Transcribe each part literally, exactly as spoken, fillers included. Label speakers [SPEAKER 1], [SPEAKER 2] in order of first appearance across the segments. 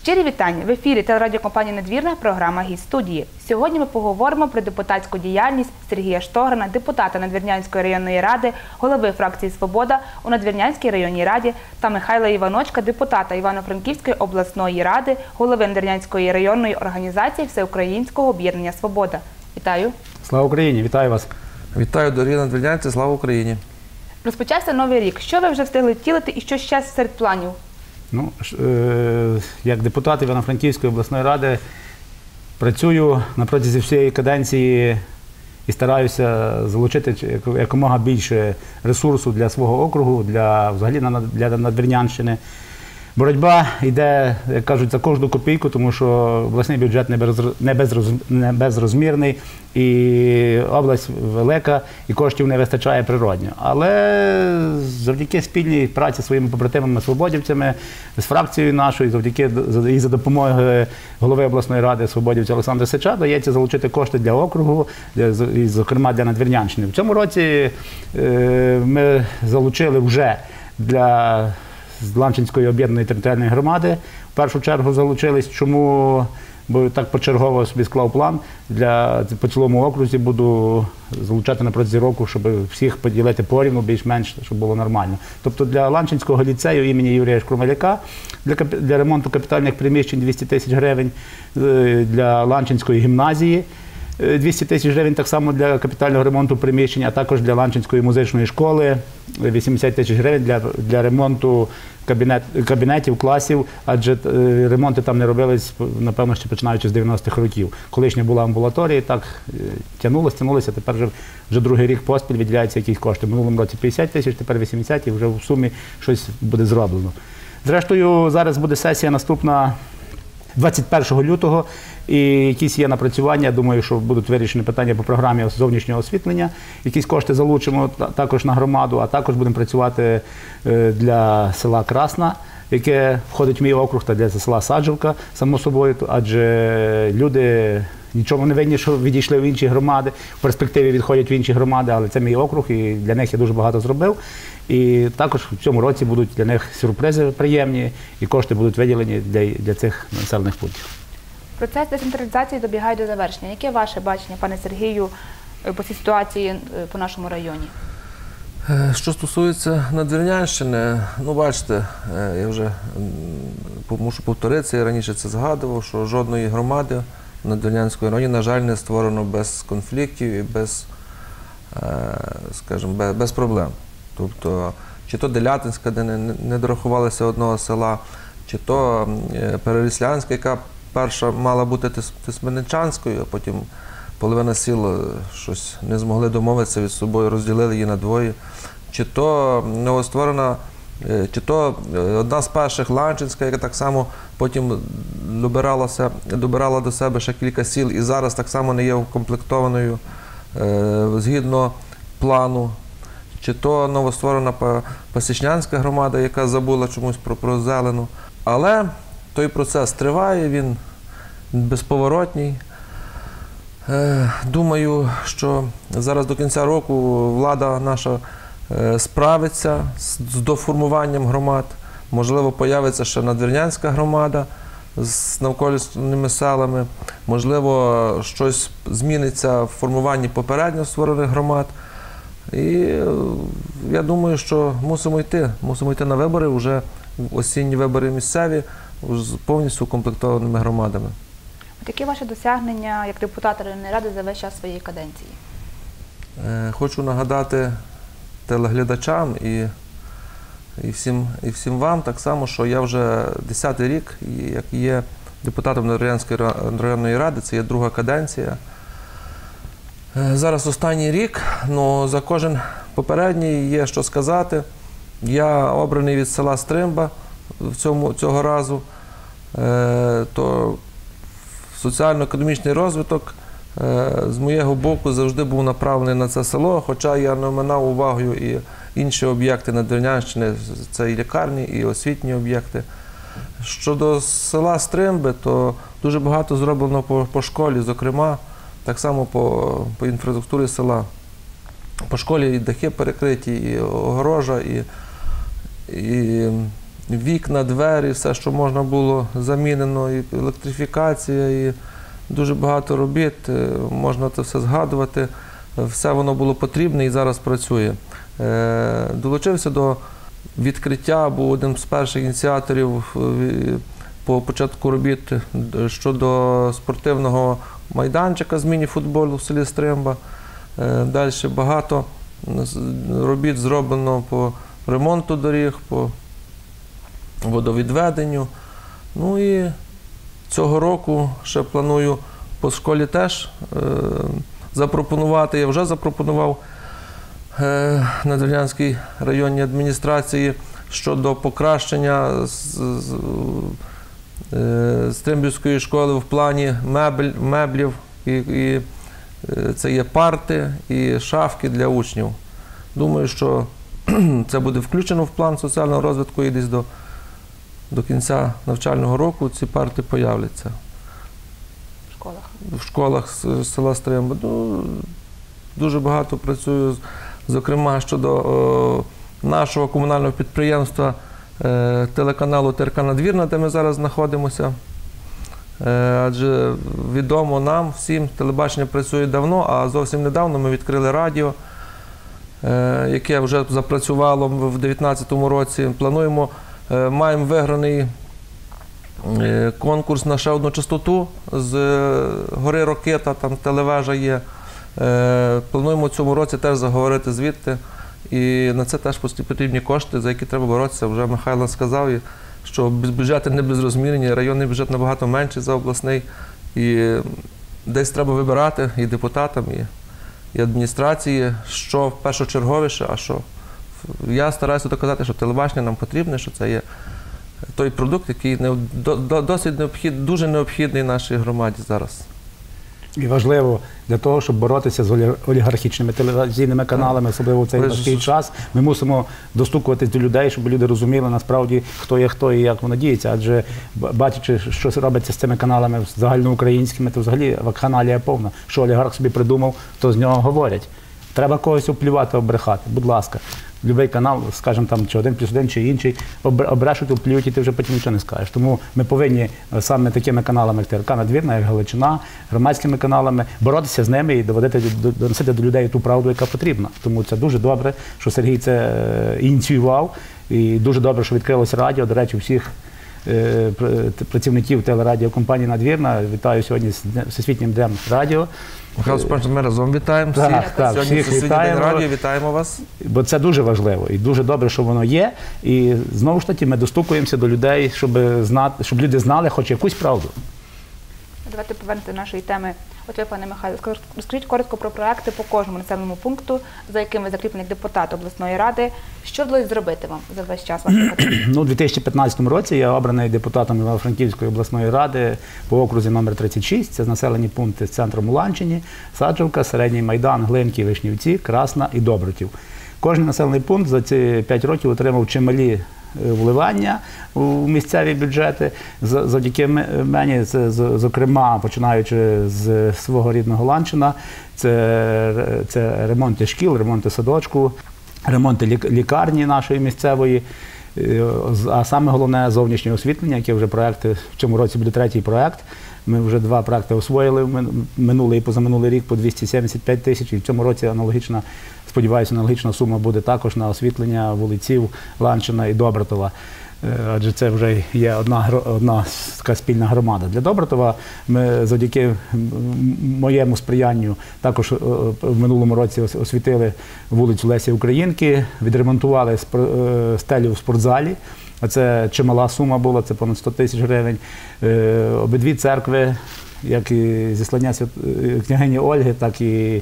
[SPEAKER 1] Щирі вітання! В ефірі телерадіокомпанії «Надвірна» програма «Гість студії». Сьогодні ми поговоримо про депутатську діяльність Сергія Штогрина, депутата Надвірнянської районної ради, голови фракції «Свобода» у Надвірнянській районній раді та Михайла Іваночка, депутата Івано-Франківської обласної ради, голови Надвірнянської районної організації Всеукраїнського об'єднання «Свобода». Вітаю!
[SPEAKER 2] Слава Україні! Вітаю вас!
[SPEAKER 3] Вітаю, дорогі надвірнянці! Слава Україні!
[SPEAKER 1] Розпочався новий рік. Що ви вже встигли втілити і що ще серед планів?
[SPEAKER 2] Ну, е як депутат Івано-Франківської обласної ради працюю на протязі всієї каденції і стараюся залучити якомога більше ресурсу для свого округу, для, взагалі для Надвірнянщини. Боротьба йде, як кажуть, за кожну копійку, тому що обласний бюджет не, безроз, не безрозмірний, і область велика, і коштів не вистачає природньо. Але завдяки спільній праці зі своїми побратимами-свободівцями, з фракцією нашою, завдяки і за допомогою голови обласної ради свободівця Олександра Сича, дається залучити кошти для округу, і, зокрема, для Надвірнянщини. В цьому році е, ми залучили вже для з Ланчинської об'єднаної територіальної громади. В першу чергу залучились. Чому? Бо так почергово собі склав план. Для, по цілому окрузі буду залучати на протязі року, щоб всіх поділити порівну, більш-менш, щоб було нормально. Тобто для Ланчинського ліцею імені Юрія Шкрумаляка, для, для ремонту капітальних приміщень двісті тисяч гривень, для Ланчинської гімназії двісті тисяч гривень, так само для капітального ремонту приміщень, а також для Ланчинської музичної школи вісімдесят тисяч гривень для, для ремонту кабінет, кабінетів, класів, адже ремонти там не робились, напевно, ще починаючи з дев'яностих років. Колишня була амбулаторія, так тягнулося, тягнулося, тепер вже, вже другий рік поспіль виділяються якісь кошти. В минулому році п'ятдесят тисяч, тепер вісімдесят, і вже в сумі щось буде зроблено. Зрештою, зараз буде сесія наступна двадцять першого лютого, і якісь є напрацювання, я думаю, що будуть вирішені питання по програмі зовнішнього освітлення, якісь кошти залучимо також на громаду, а також будемо працювати для села Красна, яке входить в мій округ, та для села Саджівка, само собою, адже люди нічого не винні, що відійшли в інші громади, в перспективі відходять в інші громади, але це мій округ, і для них я дуже багато зробив. І також в цьому році будуть для них сюрпризи приємні, і кошти будуть виділені для, для цих населених пунктів.
[SPEAKER 1] Процес децентралізації добігає до завершення. Яке ваше бачення, пане Сергію, по цій ситуації по нашому районі?
[SPEAKER 3] Що стосується Надвірнянщини, ну бачите, я вже мушу повторитися, я раніше це згадував, що жодної громади в Надвірнянському районі, на жаль, не створено без конфліктів і без, скажімо, без, без проблем. Тобто, чи то Делятинська, де не, не дорахувалося одного села, чи то Переліслянська, яка перша мала бути Тисменничанською, а потім половина сіл щось не змогли домовитися від собою, розділили її на двоє. Чи то новостворена, чи то одна з перших Ланчинська, яка так само потім добиралася, добирала до себе ще кілька сіл і зараз так само не є укомплектованою згідно плану. Чи то новостворена Пасічнянська громада, яка забула чомусь про, про зелену. Але той процес триває, він безповоротній. Е, думаю, що зараз до кінця року влада наша е, справиться з, з доформуванням громад. Можливо, появиться ще Надвірнянська громада з навколишніми селами. Можливо, щось зміниться в формуванні попередньо створених громад. І я думаю, що мусимо йти, мусимо йти на вибори, вже осінні вибори місцеві, з повністю укомплектованими громадами.
[SPEAKER 1] От які ваші досягнення як депутата районної ради за весь час своєї каденції?
[SPEAKER 3] Хочу нагадати телеглядачам і, і, всім, і всім вам так само, що я вже десятий рік, як є депутатом Надвірнянської районної ради, це є друга каденція. Зараз останній рік, але за кожен попередній є що сказати. Я обраний від села Стримба в цьому, цього разу, е, то соціально-економічний розвиток е, з моєго боку завжди був направлений на це село, хоча я не оминав увагою і інші об'єкти Надвірнянщини, це і лікарні, і освітні об'єкти. Щодо села Стримби, то дуже багато зроблено по, по школі, зокрема, так само по, по інфраструктурі села. По школі і дахи перекриті, і огорожа, і, і вікна, двері, все, що можна було, замінено, і електрифікація, і дуже багато робіт, е, можна це все згадувати. Все воно було потрібне і зараз працює. Е, Долучився до відкриття, був одним з перших ініціаторів е, по початку робіт щодо спортивного майданчика з міні-футболу в селі Стримба. Е, Далі багато робіт зроблено по ремонту доріг, по водовідведенню. Ну і цього року ще планую по школі теж е, запропонувати, я вже запропонував е, Надвірнянській районній адміністрації щодо покращення з, з, е, Стримбівської школи в плані мебль, меблів, і, і е, це є парти і шафки для учнів. Думаю, що це буде включено в план соціального розвитку і десь до, до кінця навчального року ці парти появляться.
[SPEAKER 1] В школах.
[SPEAKER 3] В школах з села Стримба. Ну, дуже багато працюю, зокрема, щодо о, нашого комунального підприємства, е, телеканалу Т Р К Надвірна, де ми зараз знаходимося. Е, адже відомо нам всім, телебачення працює давно, а зовсім недавно ми відкрили радіо, е, яке вже запрацювало в дві тисячі дев'ятнадцятому році. Плануємо, е, маємо виграний конкурс на ще одну частоту з гори Рокита, там телевежа є. Плануємо в цьому році теж заговорити звідти. І на це теж потрібні кошти, за які треба боротися. Вже Михайло сказав, що бюджети не безрозмірні, районний бюджет набагато менший за обласний. І десь треба вибирати і депутатам, і, і адміністрації, що першочерговіше, а що. Я стараюся доказати, що телебачення нам потрібне, що це є той продукт, який не, до, досить необхід, дуже необхідний нашій громаді зараз.
[SPEAKER 2] І важливо для того, щоб боротися з олігархічними телевізійними каналами, особливо в цей важкий час, ми мусимо достукуватись до людей, щоб люди розуміли насправді, хто є хто і як воно діється. Адже бачачи, що робиться з цими каналами загальноукраїнськими, то взагалі вакханалія повна. Що олігарх собі придумав, то з нього говорять. Треба когось оплювати, обрехати. Будь ласка. Любий канал, скажімо, там, чи один плюс один, чи інший, обрешуть, оплюють, і ти вже потім нічого не скажеш. Тому ми повинні саме такими каналами, як Т Р К Надвірна, як Галичина, громадськими каналами, боротися з ними і доводити, доносити до людей ту правду, яка потрібна. Тому це дуже добре, що Сергій це ініціював, і дуже добре, що відкрилося радіо. До речі, всіх працівників телерадіокомпанії «Надвірна» вітаю сьогодні з Всесвітнім днем радіо.
[SPEAKER 3] Михайло Степанович, ми разом вітаємо всіх.
[SPEAKER 2] Так, так,
[SPEAKER 3] Сьогодні
[SPEAKER 2] всіх
[SPEAKER 3] Всесвітній
[SPEAKER 2] вітаємо.
[SPEAKER 3] день радіо, вітаємо вас.
[SPEAKER 2] Бо це дуже важливо і дуже добре, що воно є. І знову ж таки ми достукуємося до людей, щоб знати, щоб люди знали хоч якусь правду.
[SPEAKER 1] Давайте повернути до нашої теми. От ви, пане Михайло, розкажіть коротко про проекти по кожному населеному пункту, за яким ви закріплений як депутат обласної ради. Що вдалося зробити вам за весь час вашої каденції?
[SPEAKER 2] Ну, у дві тисячі п'ятнадцятому році я обраний депутатом Івано-Франківської обласної ради по окрузі номер тридцять шість. Це населені пункти з центром Уланчині, Саджавка, Середній Майдан, Глинки, Вишнівці, Красна і Добротів. Кожен населений пункт за ці п'ять років отримав чималі вливання у місцеві бюджети. Завдяки мені, це, зокрема, починаючи з свого рідного Ланчина, це, це ремонти шкіл, ремонти садочку, ремонти лікарні нашої місцевої, а саме головне – зовнішнє освітлення, яке вже проекти, в цьому році буде третій проект. Ми вже два проекти освоїли минулий і позаминулий рік по двісті сімдесят п'ять тисяч, і в цьому році аналогічна, сподіваюся, аналогічна сума буде також на освітлення вулиців Ланчина і Добротова. Адже це вже є одна, одна така спільна громада. Для Добротова ми завдяки моєму сприянню також в минулому році освітили вулицю Лесі Українки, відремонтували стелю в спортзалі. Це чимала сума була, це понад сто тисяч гривень. Обидві церкви, як і зіслання княгині Ольги, так і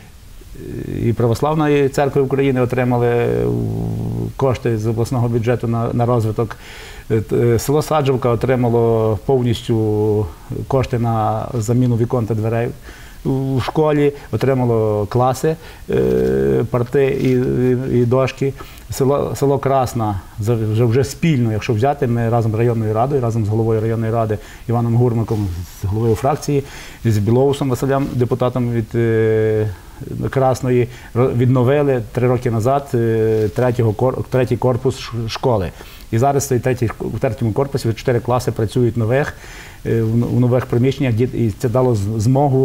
[SPEAKER 2] і Православної церкви України отримали кошти з обласного бюджету на, на розвиток. Село Саджавка отримало повністю кошти на заміну вікон та дверей у школі, отримало класи, парти і, і, і дошки. Село, село Красна вже, вже спільно, якщо взяти, ми разом з районною радою, разом з головою районної ради Іваном Гурмаком, з головою фракції, з Білоусом Василем, депутатом від е, Красної, відновили три роки назад третього, третій корпус школи. І зараз цей третій, у третьому корпусі чотири класи працюють нових, у нових приміщеннях, і це дало змогу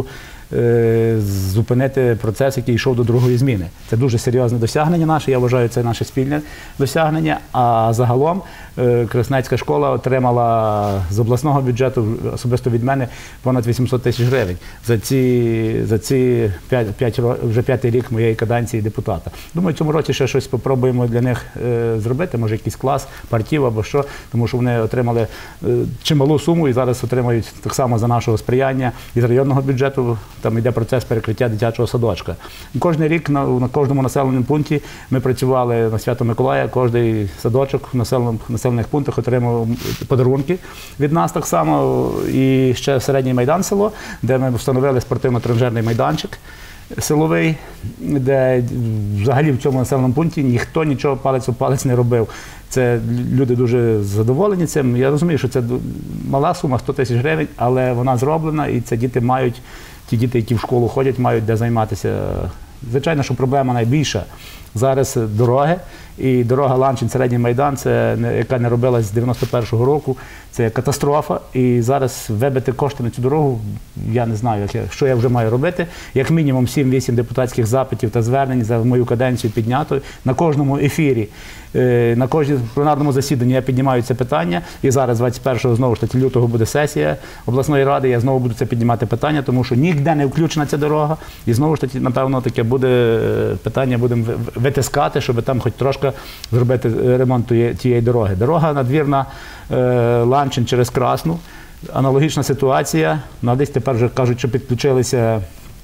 [SPEAKER 2] зупинити процес, який йшов до другої зміни. Це дуже серйозне досягнення наше, я вважаю, це наше спільне досягнення. А загалом Краснецька школа отримала з обласного бюджету, особисто від мене, понад вісімсот тисяч гривень за ці, за ці п'ять, п'ять, вже п'ятий рік моєї каденції депутата. Думаю, в цьому році ще щось спробуємо для них е, зробити, може якийсь клас, партів або що, тому що вони отримали е, чималу суму і зараз отримають так само за нашого сприяння із районного бюджету. Там йде процес перекриття дитячого садочка. Кожен рік на, на кожному населеному пункті ми працювали на Свято Миколая, кожен садочок в населених, населених пунктах отримав подарунки від нас так само. І ще середній майдан село, де ми встановили спортивно-тренажерний майданчик силовий, де взагалі в цьому населеному пункті ніхто нічого палець у палець не робив. Це люди дуже задоволені цим. Я розумію, що це мала сума, сто тисяч гривень, але вона зроблена, і це діти мають, ті діти, які в школу ходять, мають де займатися. Звичайно, що проблема найбільша зараз дороги. І дорога Ланчин-Середній Майдан, це, яка не робилась з дев'яносто першого року, це катастрофа. І зараз вибити кошти на цю дорогу, я не знаю, як я, що я вже маю робити. Як мінімум сім-вісім депутатських запитів та звернень за мою каденцію піднято. На кожному ефірі, на кожному пленарному засіданні я піднімаю це питання. І зараз, двадцять першого знову ж таки лютого, буде сесія обласної ради, я знову буду це піднімати питання, тому що ніде не включена ця дорога. І знову ж таки, напевно, таке буде питання, будемо витискати, щоб там хоч трошки зробити ремонт тієї дороги. Дорога надвірна Ланчин через Красну. Аналогічна ситуація. Ну, а десь тепер вже кажуть, що підключилися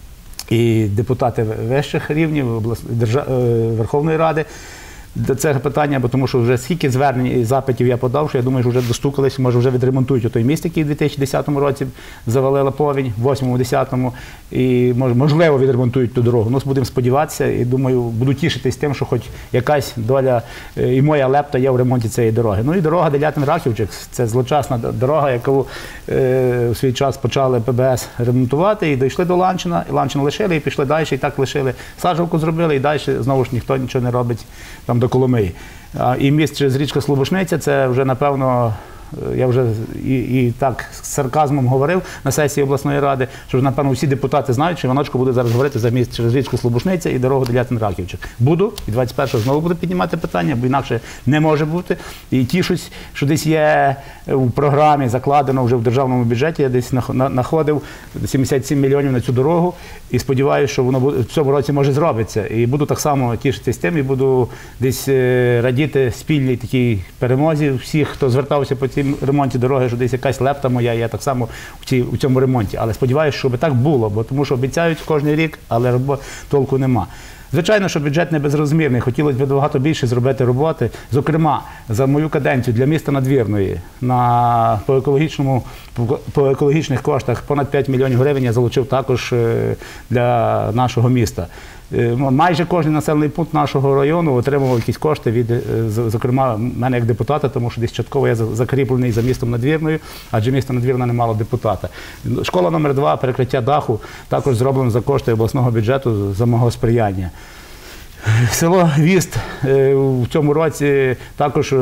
[SPEAKER 2] і депутати вищих рівнів Верховної Ради до цього питання, бо тому що вже скільки звернень і запитів я подав, що я думаю, що вже достукались, може вже відремонтують той міст, який в дві тисячі десятому році завалила повінь, в восьмому-десятому, і можливо відремонтують ту дорогу. Ну, будемо сподіватися і думаю, буду тішитись тим, що хоч якась доля і моя лепта є в ремонті цієї дороги. Ну і дорога Делятин-Рахівчик, це злочасна дорога, яку е, у свій час почали Пе Бе Ес ремонтувати і дійшли до Ланчина, і Ланчин лишили, і пішли далі, і так лишили. Саджавку зробили, і далі знову ж ніхто нічого не робить там до Коломиї. І міст через річку Слобошниця, це вже, напевно, я вже і, і так з сарказмом говорив на сесії обласної ради, що, напевно, всі депутати знають, що Іваночко буде зараз говорити за міст через річку Слобошниця і дорогу Делятин-Рахівчик. Буду, і двадцять першого знову буду піднімати питання, бо інакше не може бути. І тішусь, що десь є у програмі, закладено вже в державному бюджеті, я десь знаходив сімдесят сім мільйонів на цю дорогу, і сподіваюся, що воно в цьому році може зробиться. І буду так само тішитись тим, і буду десь радіти спільній такій перемозі всіх, хто звертався по цій ремонті дороги, що десь якась лепта моя, я так само в, цій, в цьому ремонті. Але сподіваюся, щоб так було, бо тому що обіцяють кожен рік, але толку нема. Звичайно, що бюджет не безрозмірний, хотілося б багато більше зробити роботи. Зокрема, за мою каденцію для міста Надвірної на, по, екологічному, по екологічних коштах понад п'ять мільйонів гривень я залучив також для нашого міста. Майже кожен населений пункт нашого району отримував якісь кошти від, зокрема, мене як депутата, тому що десь частково я закріплений за містом Надвірною, адже місто Надвірна не мало депутата. Школа номер два, перекриття даху, також зроблено за кошти обласного бюджету за мого сприяння. Село Віст в цьому році також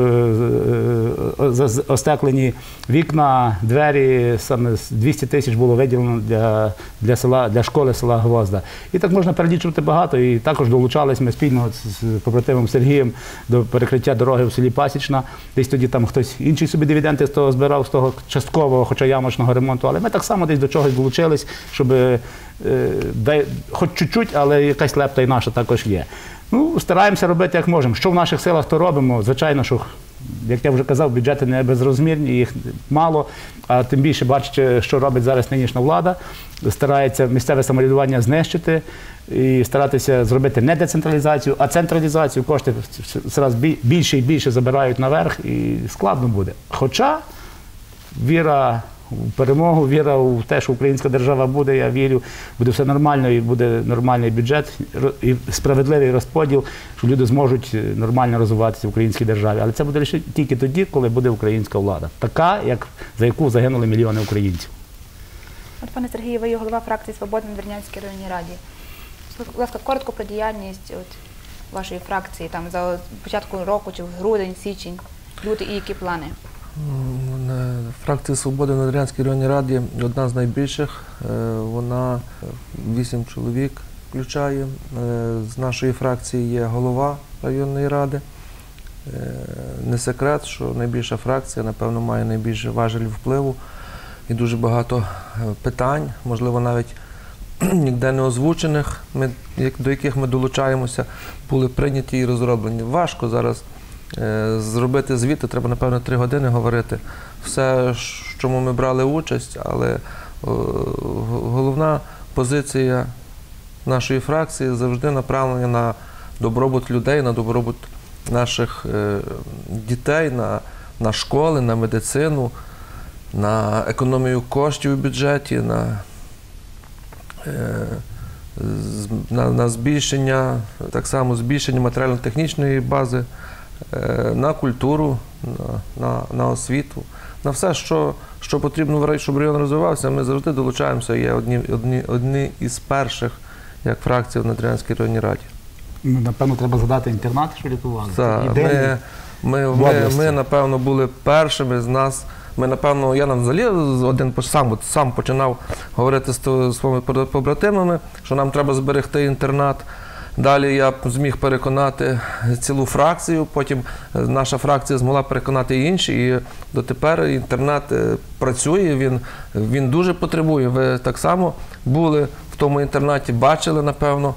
[SPEAKER 2] остеклені вікна, двері, саме двісті тисяч було виділено для, для, села, для школи села Гвозда. І так можна перелічувати багато, і також долучались ми спільно з побратимом Сергієм до перекриття дороги в селі Пасічна. Десь тоді там хтось інший собі дивіденди з того збирав, з того часткового, хоча ямочного ремонту, але ми так само десь до чогось долучились, щоб Дай, хоч чуть-чуть, але якась лепта і наша також є. Ну, стараємося робити як можемо. Що в наших силах, то робимо. Звичайно, що, як я вже казав, бюджети не безрозмірні, їх мало, а тим більше бачите, що робить зараз нинішня влада. Старається місцеве самоврядування знищити і старатися зробити не децентралізацію, а централізацію. Кошти зараз більше і більше забирають наверх і складно буде. Хоча віра в перемогу, віра в те, що українська держава буде, я вірю, буде все нормально і буде нормальний бюджет і справедливий розподіл, що люди зможуть нормально розвиватися в українській державі. Але це буде лише тільки тоді, коли буде українська влада. Така, як, за яку загинули мільйони українців.
[SPEAKER 1] От, пане Сергію, ви є голова фракції «Свобода» на Надвірнянській районній раді. Будь ласка, коротко про діяльність от, вашої фракції там, за початку року, чи в грудень, січень. люди і які плани?
[SPEAKER 3] Фракція «Свобода» в Надвірнянській районній раді одна з найбільших. Вона вісім чоловік включає. З нашої фракції є голова районної ради. Не секрет, що найбільша фракція, напевно, має найбільше важель впливу і дуже багато питань, можливо, навіть ніде не озвучених, ми, до яких ми долучаємося, були прийняті і розроблені. Важко зараз е, зробити звіти, треба, напевно, три години говорити. Все, в чому ми брали участь, але е, головна позиція нашої фракції завжди направлена на добробут людей, на добробут наших е, дітей, на, на школи, на медицину, на економію коштів у бюджеті, на На, на збільшення, так само збільшення матеріально-технічної бази, на культуру, на, на, на освіту, на все, що, що потрібно, щоб район розвивався, ми завжди долучаємося, є одні, одні, одні із перших, як фракція в Надвірнянській районній раді.
[SPEAKER 2] Напевно, треба згадати інтернат, що лікували.
[SPEAKER 3] Так, ми, ми, ми, ми, напевно, були першими з нас. Ми, напевно, я нам взагалі один сам, сам починав говорити з своїми побратимами, що нам треба зберегти інтернат. Далі я зміг переконати цілу фракцію, потім наша фракція змогла переконати і інші. І дотепер інтернат працює, він, він дуже потребує. Ви так само були в тому інтернаті, бачили, напевно,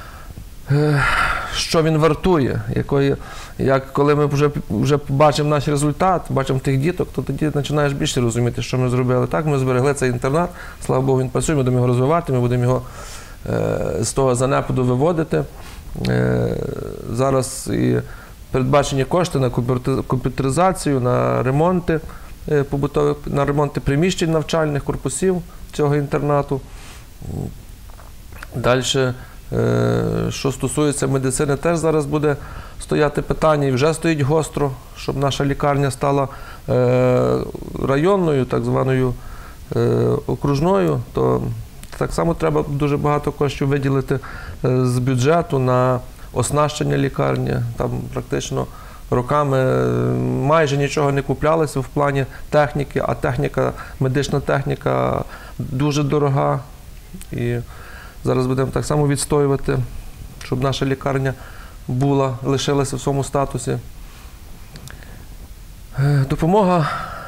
[SPEAKER 3] що він вартує, якої, як коли ми вже, вже бачимо наш результат, бачимо тих діток, то тоді починаєш більше розуміти, що ми зробили. Так, ми зберегли цей інтернат, слава Богу, він працює, ми будемо його розвивати, ми будемо його е, з того занепаду виводити. Е, зараз і передбачені кошти на комп'ютеризацію, на ремонти е, побутових, на ремонти приміщень навчальних корпусів цього інтернату. Далі, що стосується медицини, теж зараз буде стояти питання, і вже стоїть гостро, щоб наша лікарня стала районною, так званою окружною, то так само треба дуже багато коштів виділити з бюджету на оснащення лікарні. Там практично роками майже нічого не куплялося в плані техніки, а техніка, медична техніка дуже дорога. І зараз будемо так само відстоювати, щоб наша лікарня була, лишилася в своєму статусі. Допомога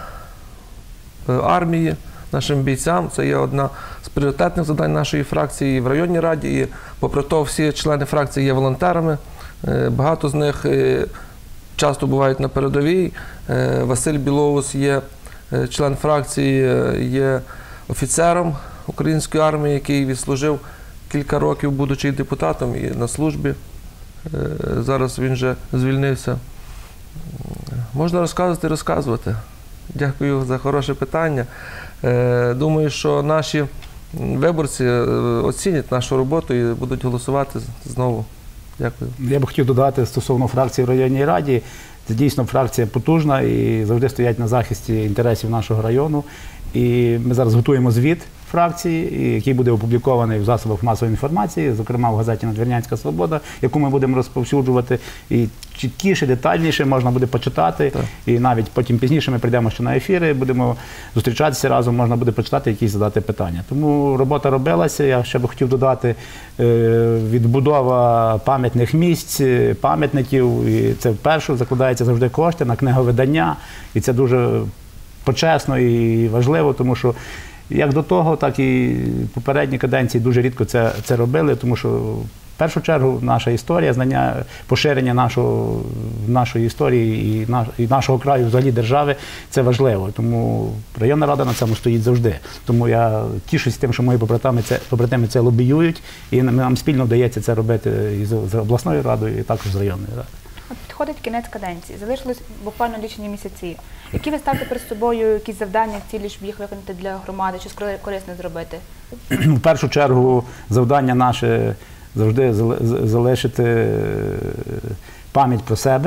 [SPEAKER 3] армії, нашим бійцям – це є одна з пріоритетних завдань нашої фракції в районній раді. І, попри то, всі члени фракції є волонтерами. Багато з них часто бувають на передовій. Василь Білоус є член фракції, є офіцером української армії, який відслужив кілька років, будучи депутатом і на службі. Зараз він вже звільнився. Можна розказувати і розказувати. Дякую за хороше питання. Думаю, що наші виборці оцінять нашу роботу і будуть голосувати знову. Дякую.
[SPEAKER 2] Я б хотів додати стосовно фракції в районній раді. Це дійсно фракція потужна і завжди стоять на захисті інтересів нашого району. І ми зараз готуємо звіт фракції, який буде опублікований в засобах масової інформації, зокрема в газеті «Надвірнянська Свобода», яку ми будемо розповсюджувати. І чіткіше, детальніше можна буде почитати. Так. І навіть потім пізніше ми прийдемо ще на ефіри, будемо зустрічатися разом, можна буде почитати якісь задати питання. Тому робота робилася. Я ще б хотів додати відбудова пам'ятних місць, пам'ятників. І це вперше закладаються завжди кошти на книговидання. І це дуже почесно і важливо, тому що як до того, так і попередні каденції дуже рідко це, це робили, тому що в першу чергу наша історія, знання, поширення нашого, нашої історії і, наш, і нашого краю, взагалі держави, це важливо. Тому районна рада на цьому стоїть завжди. Тому я тішусь тим, що мої побратими це, побратими це лобіюють, і нам спільно вдається це робити і з, з обласною радою, і також з районною радою.
[SPEAKER 1] От підходить кінець каденції, залишилось буквально лічені місяці. Які ви ставите перед собою якісь завдання, цілі, щоб їх виконати для громади, щось корисне зробити?
[SPEAKER 2] В першу чергу завдання наше завжди залишити пам'ять про себе,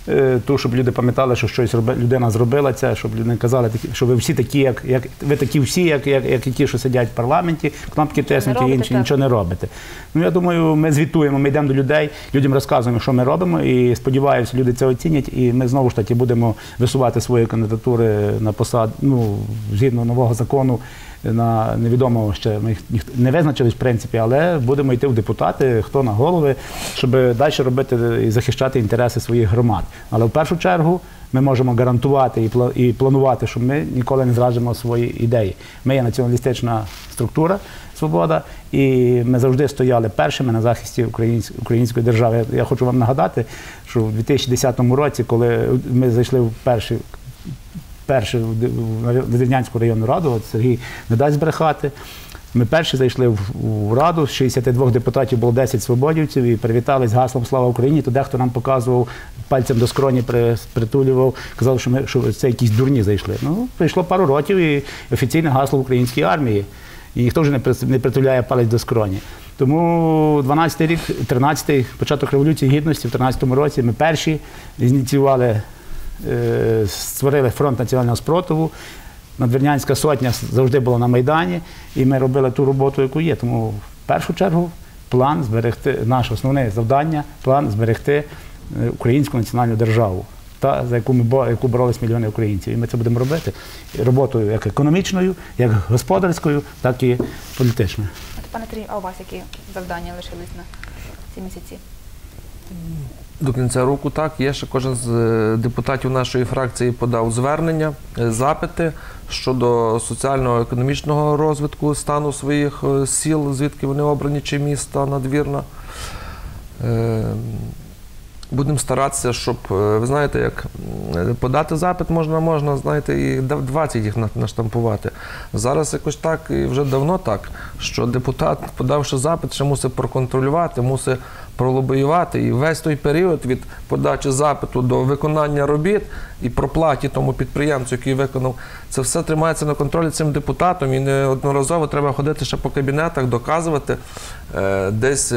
[SPEAKER 2] е, ту, щоб люди пам'ятали, що щось роби, людина зробила це, щоб люди не казали, такі, що ви всі такі, як, як ви такі всі, як, як, як і ті, що сидять в парламенті, кнопки тиснуть і інші,
[SPEAKER 1] так.
[SPEAKER 2] нічого не робите. Ну, я думаю, ми звітуємо, ми йдемо до людей, людям розказуємо, що ми робимо, і сподіваюся, люди це оцінять, і ми знову ж таки будемо висувати свої кандидатури на посаду, ну, згідно нового закону, на невідомого ще, ми їх не визначились в принципі, але будемо йти в депутати, хто на голови, щоб далі робити і захищати інтереси своїх громад. Але в першу чергу ми можемо гарантувати і планувати, що ми ніколи не зраджуємо свої ідеї. Ми є націоналістична структура «Свобода», і ми завжди стояли першими на захисті української держави. Я хочу вам нагадати, що в дві тисячі десятому році, коли ми зайшли в перший перший в Надвірнянську районну раду, от Сергій не дасть збрехати. Ми перші зайшли в, в раду, з шістдесяти двох депутатів було десять свободівців і привітались гаслом «Слава Україні». То дехто нам показував, пальцем до скроні притулював, казав, що, ми, що це якісь дурні зайшли. Ну, прийшло пару років і офіційне гасло в українській армії. І ніхто вже не притуляє палець до скроні. Тому дванадцятий рік, тринадцятий, початок Революції Гідності, в тринадцятому році ми перші ініціювали, створили фронт національного спротиву. Надвірнянська сотня завжди була на Майдані, і ми робили ту роботу, яку є. Тому в першу чергу план зберегти, наше основне завдання, план зберегти українську національну державу, та, за яку ми яку боролись мільйони українців. І ми це будемо робити роботою як економічною, як господарською, так і політичною.
[SPEAKER 1] Пане Сергію, а у вас які завдання лишились на ці місяці?
[SPEAKER 3] До кінця року так, є ще кожен з депутатів нашої фракції подав звернення, запити щодо соціально-економічного розвитку стану своїх сіл, звідки вони обрані, чи міста Надвірна. Будемо старатися, щоб, ви знаєте, як подати запит можна, можна, знаєте, і двадцять їх наштампувати. Зараз якось так, і вже давно так, що депутат, подавши запит, ще мусить проконтролювати, мусить пролобіювати. І весь той період від подачі запиту до виконання робіт і проплаті тому підприємцю, який виконав, це все тримається на контролі цим депутатом, і неодноразово треба ходити ще по кабінетах, доказувати, десь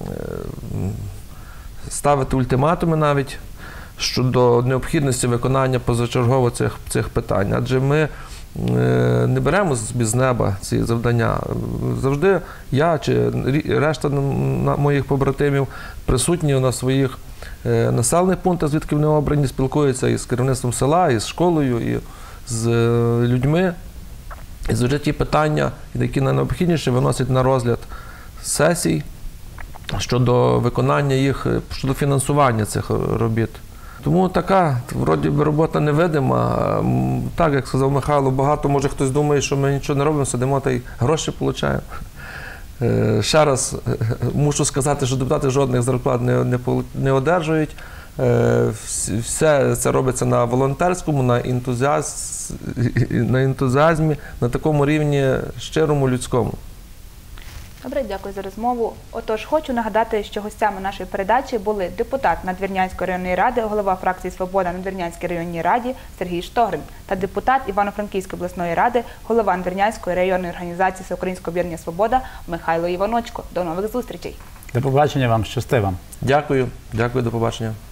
[SPEAKER 3] ставити ультиматуми навіть щодо необхідності виконання позачергово цих, цих питань. Адже ми не беремо з неба ці завдання. Завжди я чи решта моїх побратимів присутні на своїх населених пунктах, звідки вони обрані, спілкуються із керівництвом села, із школою, і з людьми. І завжди ті питання, які найнеобхідніші, виносять на розгляд сесій щодо виконання їх, щодо фінансування цих робіт. Тому така, вроді би, робота невидима. Так, як сказав Михайло, багато, може, хтось думає, що ми нічого не робимо, сидимо та й гроші отримуємо. Ще раз мушу сказати, що депутати жодних зарплат не, не, не одержують. Все це робиться на волонтерському, на, ентузіаз, на ентузіазмі, на такому рівні щирому, людському.
[SPEAKER 1] Добре, дякую за розмову. Отож, хочу нагадати, що гостями нашої передачі були депутат Надвірнянської районної ради, голова фракції «Свобода» Надвірнянській районній раді Сергій Штогрин та депутат Івано-Франківської обласної ради, голова Надвірнянської районної організації Всеукраїнського об'єднання «Свобода» Михайло Іваночко. До нових зустрічей.
[SPEAKER 2] До побачення вам, щасти вам.
[SPEAKER 3] Дякую, дякую, до побачення.